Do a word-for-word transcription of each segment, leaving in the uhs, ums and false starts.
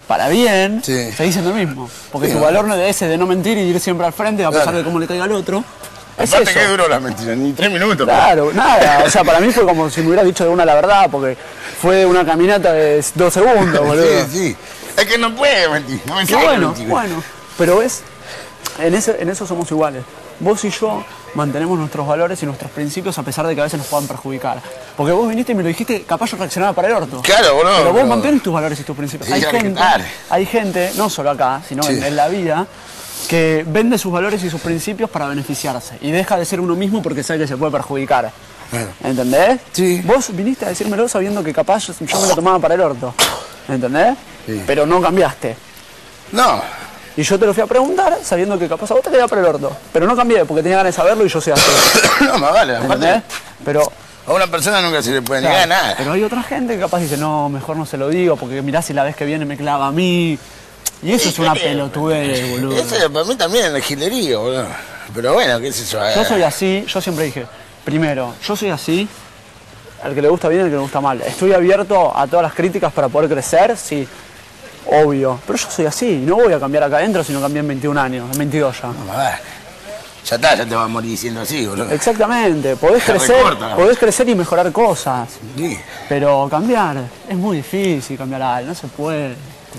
para bien, sí. seguís siendo el mismo. Porque sí, tu no. valor no es ese de no mentir y ir siempre al frente a pesar claro. de cómo le caiga al otro. Es Aparte eso. que duró la mentira, ni tres minutos. Claro, nada. O sea, para mí fue como si me hubiera dicho de una la verdad, porque fue una caminata de dos segundos, boludo. Sí, sí. Es que no puede mentir, no me Y sale bueno, mentir. bueno. Pero ves, en, ese, en eso somos iguales. Vos y yo mantenemos nuestros valores y nuestros principios a pesar de que a veces nos puedan perjudicar. Porque vos viniste y me lo dijiste, capaz yo reaccionaba para el orto. Claro, boludo. Pero vos pero... mantienes tus valores y tus principios. Sí, hay, claro, gente, claro. hay gente, no solo acá, sino sí. en, en la vida, que vende sus valores y sus principios para beneficiarse. Y deja de ser uno mismo porque sabe que se puede perjudicar. Claro. ¿Entendés? Sí. Vos viniste a decírmelo sabiendo que capaz yo, yo me lo tomaba para el orto. ¿Entendés? Sí. Pero no cambiaste. No. Y yo te lo fui a preguntar sabiendo que capaz a vos te quedaba para el orto. Pero no cambié porque tenía ganas de saberlo y yo sé así. No, más vale. ¿Entendés? Aparte, Pero, a una persona nunca se le puede claro, negar nada. pero hay otra gente que capaz dice, no, mejor no se lo digo porque mirá si la vez que viene me clava a mí. Y eso Sí, es una pero- pelotudez, boludo. Eso para mí también es gilería, boludo. Pero bueno, qué sé yo. Yo soy así, yo siempre dije, primero, yo soy así, al que le gusta bien y al que le gusta mal. Estoy abierto a todas las críticas para poder crecer, sí, obvio. Pero yo soy así, no voy a cambiar acá adentro si no cambié en veintiún años, en veintidós ya. No, más vale. Ya está, ya te vas a morir diciendo así, boludo. Exactamente, podés La crecer, recorta. podés crecer y mejorar cosas. Sí. Pero cambiar, es muy difícil cambiar algo, no se puede. Nah.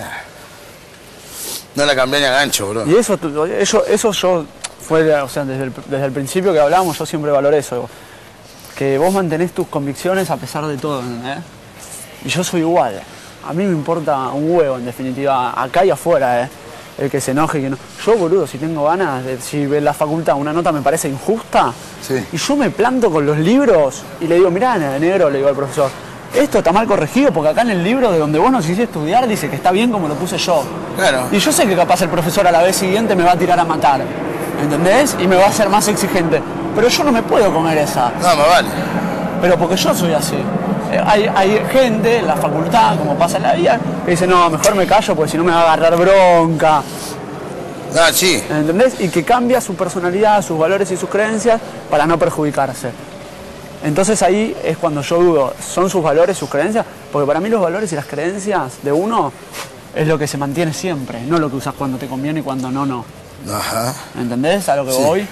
No la cambié ni a gancho, boludo. Y eso, eso, eso yo, fue, o sea, desde el, desde el principio que hablábamos, yo siempre valoré eso. Que vos mantenés tus convicciones a pesar de todo, ¿entendés? Y yo soy igual. A mí me importa un huevo, en definitiva, acá y afuera, ¿eh? El que se enoje y que no. Yo, boludo, si tengo ganas, de, si en la facultad una nota me parece injusta, Sí. y yo me planto con los libros y le digo, mirá, negro, le digo al profesor, esto está mal corregido porque acá en el libro de donde vos nos hiciste estudiar dice que está bien como lo puse yo. Claro. Y yo sé que capaz el profesor a la vez siguiente me va a tirar a matar, ¿entendés? Y me va a ser más exigente. Pero yo no me puedo comer esa. No, más vale. Pero porque yo soy así. Eh, Hay, hay gente en la facultad, como pasa en la vida, que dice, no, mejor me callo porque si no me va a agarrar bronca. Ah, sí. ¿Entendés? Y que cambia su personalidad, sus valores y sus creencias para no perjudicarse. Entonces ahí es cuando yo dudo, ¿son sus valores, sus creencias? Porque para mí los valores y las creencias de uno es lo que se mantiene siempre, no lo que usas cuando te conviene y cuando no, no. Ajá. ¿Entendés a lo que Sí. voy?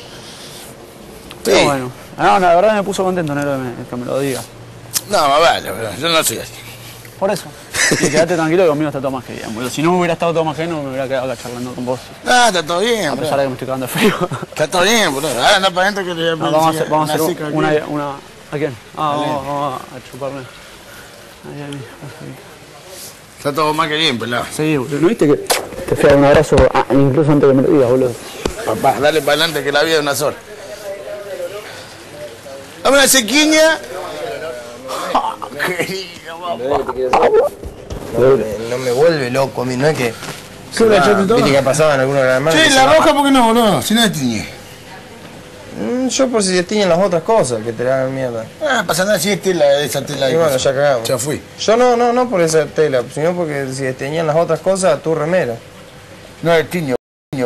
Pero Sí. bueno, no, la verdad me puso contento, negro, que me, que me lo diga. No, más vale, boludo. Yo no soy así. Por eso. Y quedate tranquilo que conmigo está todo más que bien, boludo. Si no hubiera estado todo más que bien, no me hubiera quedado acá charlando con vos. Ah, está todo bien, A pesar boludo. de que me estoy cagando de frío. Está todo bien, boludo. Ahora anda para adentro que le voy No, a vamos a hacer, vamos a hacer una un- seca aquí. una, una... ¿A quién? Ah, Dale. vamos, vamos a chuparme. Ahí, ahí, perfecto. Está todo más que bien, pelado. Sí, boludo. ¿No viste que te fui a dar un abrazo ah, incluso antes que me lo digas, boludo? Papá, dale para adelante que la vida es una sola. Dame una sequiña. Oh, querido, papá. No, me- no me vuelve loco a mí, no es que. ¿Qué le echaste todo? ¿Viste que ha pasado en algunos de las hermanas? Che, que la se va- roja, ¿por qué no, boludo? Si no es tiñe. Mm, Yo por si se tiñen las otras cosas, que te la hagan mierda. Ah, pasa nada si es tela de esa tela ahí. Y bueno, ya cagamos. Ya fui. Yo no, no, no por esa tela, sino porque si desteñían las otras cosas, tu remera. No es tiño.